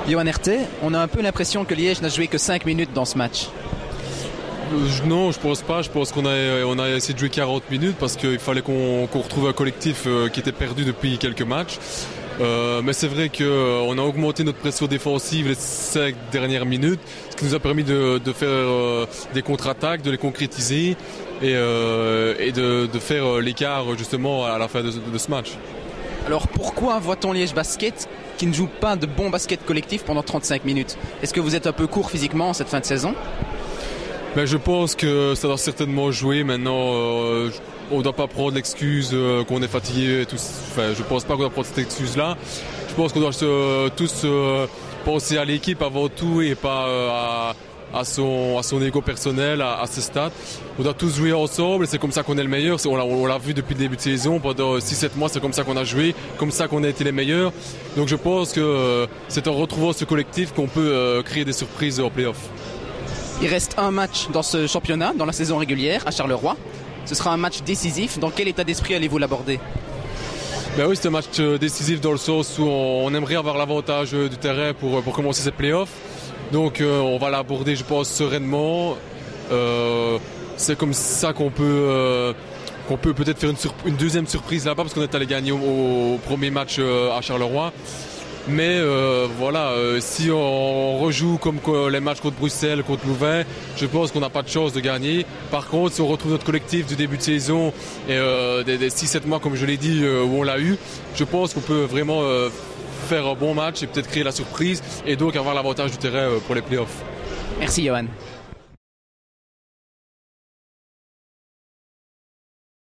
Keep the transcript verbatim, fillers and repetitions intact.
Johan Herté, on a un peu l'impression que Liège n'a joué que cinq minutes dans ce match. Euh, non, je pense pas. Je pense qu'on a, on a essayé de jouer quarante minutes parce qu'il fallait qu'on, qu'on retrouve un collectif euh, qui était perdu depuis quelques matchs. Euh, mais c'est vrai qu'on euh, a augmenté notre pression défensive les cinq dernières minutes, ce qui nous a permis de, de faire euh, des contre-attaques, de les concrétiser et, euh, et de, de faire euh, l'écart justement à la fin de, de ce match. Alors pourquoi voit-on Liège Basket qui ne joue pas de bon basket collectif pendant trente-cinq minutes? Est-ce que vous êtes un peu court physiquement en cette fin de saison? Ben, je pense que ça doit certainement jouer maintenant. Euh, on ne doit pas prendre l'excuse euh, qu'on est fatigué. Et tout. Enfin, je ne pense pas qu'on doit prendre cette excuse-là. Je pense qu'on doit se, tous euh, penser à l'équipe avant tout et pas euh, à, à, son, à son ego personnel, à, à ses stats. On doit tous jouer ensemble et c'est comme ça qu'on est le meilleur. On l'a, on l'a vu depuis le début de saison. Pendant six sept mois, c'est comme ça qu'on a joué, comme ça qu'on a été les meilleurs. Donc je pense que euh, c'est en retrouvant ce collectif qu'on peut euh, créer des surprises en play-off. Il reste un match dans ce championnat, dans la saison régulière, à Charleroi. Ce sera un match décisif. Dans quel état d'esprit allez-vous l'aborder? Ben oui, c'est un match décisif dans le sens où on aimerait avoir l'avantage du terrain pour, pour commencer cette play-off. Donc euh, on va l'aborder, je pense, sereinement. Euh, c'est comme ça qu'on peut, euh, qu'on peut peut-être faire une, surp- une deuxième surprise là-bas parce qu'on est allé gagner au, au premier match euh, à Charleroi. Mais euh, voilà, euh, si on rejoue comme les matchs contre Bruxelles, contre Louvain, je pense qu'on n'a pas de chance de gagner. Par contre, si on retrouve notre collectif du début de saison et euh, des, des six sept mois, comme je l'ai dit, euh, où on l'a eu, je pense qu'on peut vraiment euh, faire un bon match et peut-être créer la surprise et donc avoir l'avantage du terrain euh, pour les playoffs. Merci Johan.